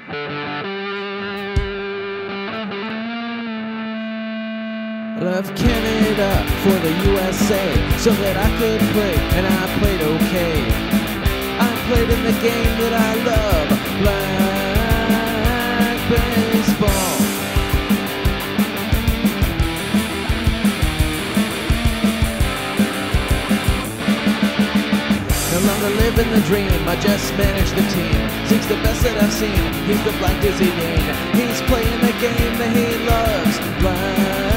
Left Canada for the USA so that I could play, and I played okay. I played in the game that I love, black baseball. No longer living the dream, I just manage the team. Zeke's the best that I've seen, he's the Black Dizzy Dean. He's playing the game that he loves, black